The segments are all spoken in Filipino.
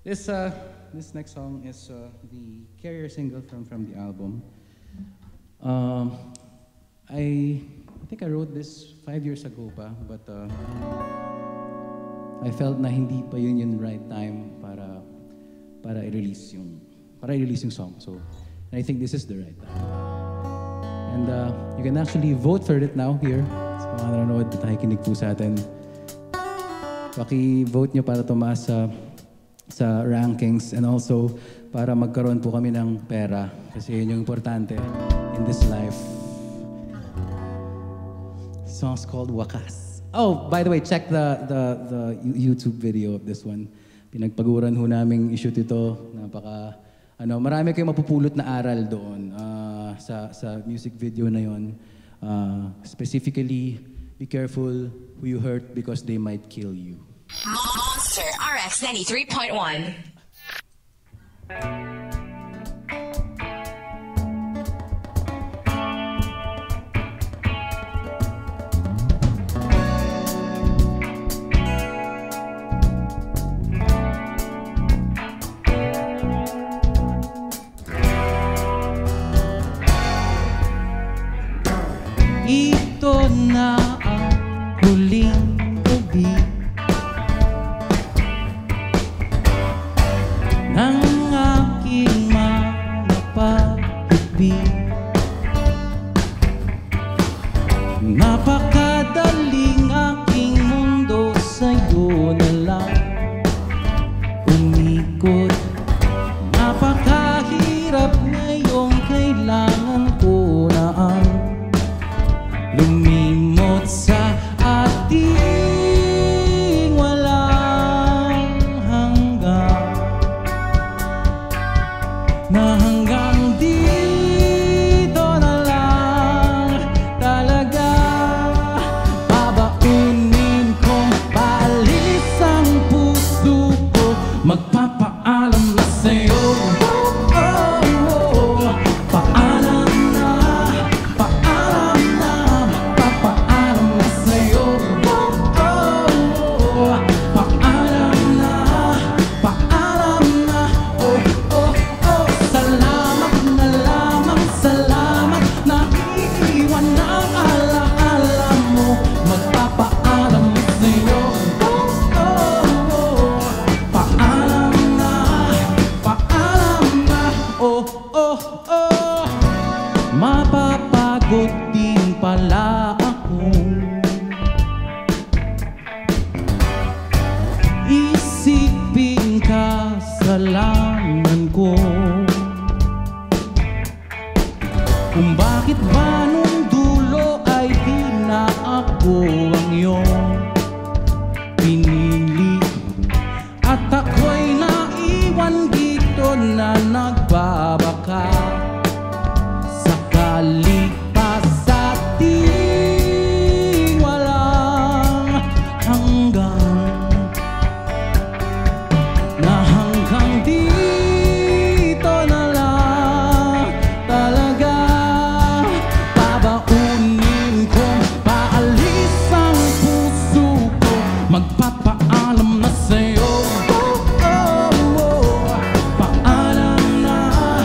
This this next song is the Carrier single from the album. Um, I think I wrote this 5 years ago pa, but I felt na hindi pa yun yung right time para i-release yung song. So I think this is the right time. And you can actually vote for it now here. Sa mga nanonood at nakikinig po sa atin. Paki-vote nyo para tumaas sa rankings and also para magkaroon po kami ng pera kasi yun yung importante in this life. The song's called Wakas. Oh, by the way, check the YouTube video of this one. Pinagpaguran ho naming i-shoot ito. Marami kayong mapupulot na aral doon sa music video na yon. Specifically, be careful who you hurt because they might kill you. Monster RX 93.1. Ito na ang huling gabi ng aking mga pag-ibig. Napakadaling aking mundo sa'yo na lang umikot. Napakahirap ngayong kailangan ko na ang lumimot sa ating walang hanggan, na hanggang dito na lang talaga. Babaunin kong paalis ang puso ko, magpapaalam na sa'yo. Mapapagod din pala ako isipin kasalanan ko, kung bakit ba nung dulo ay di na ako ang iyong pinili, at ako'y naiwan dito na nagbabaka lipas sa ating walang hanggan, na hanggang dito na lang talaga. Babaunin kong paalis ang puso ko, magpapaalam na sa'yo. Paalam na,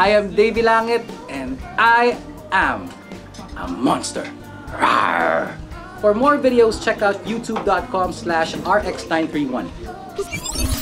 I am Davey Langit and I am a monster. Rawr! For more videos, check out youtube.com/rx931.